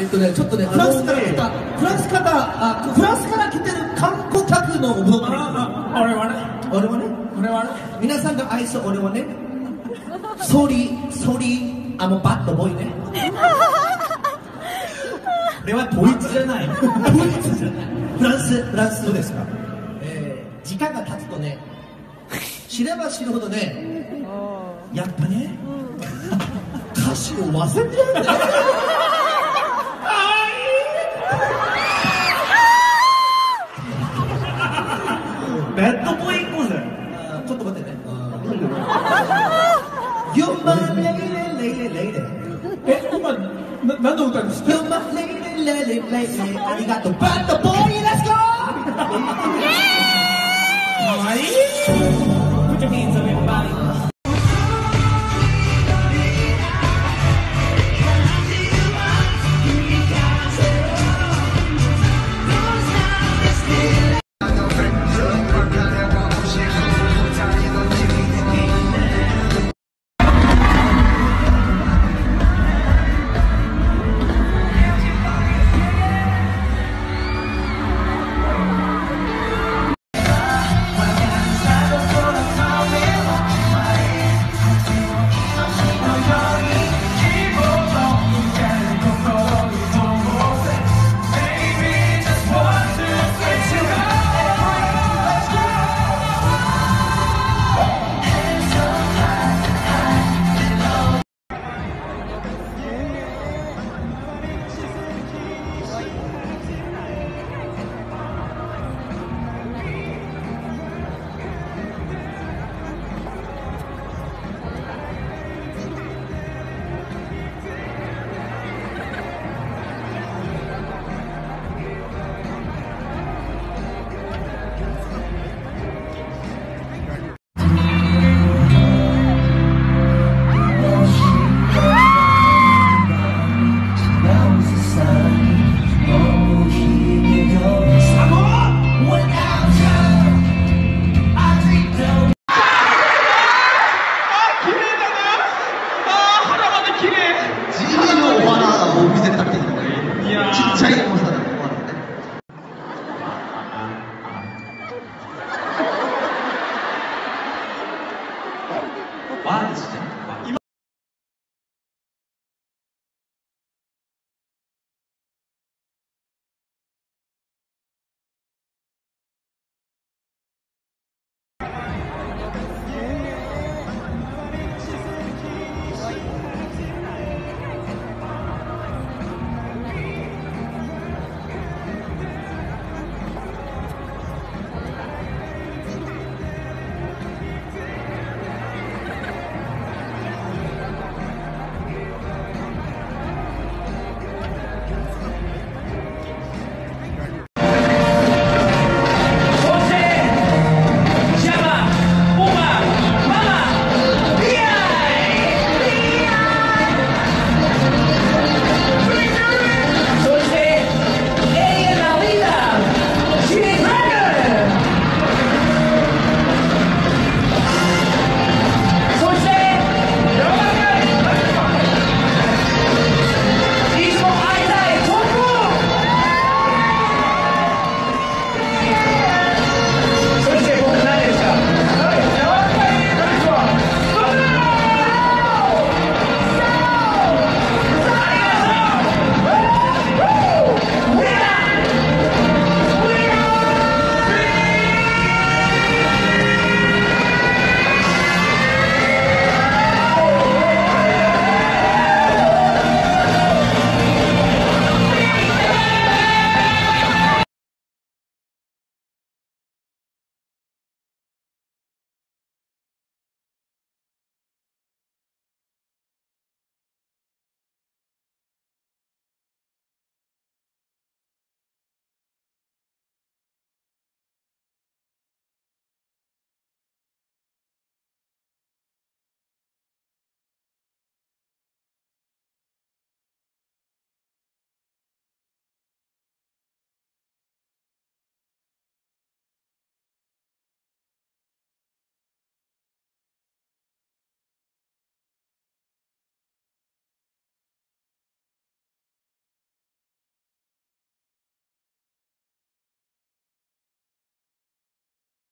ちょっとね、フランスから来てる観光客のブログ。俺はね、皆さんが愛する俺はね、ソリバッドボーイね。これはドイツじゃない。フランスどうですか。時間が経つとね、知れば知るほどね、やっぱね、歌詞を忘れてるんだよ。 ベッドボーイ行こうぜ。 ちょっと待ってね。4万レイレ今何の歌ですか。 4万レイレありがとうバッドボーイレッツゴー。 かわいい。Put your hands up everybody.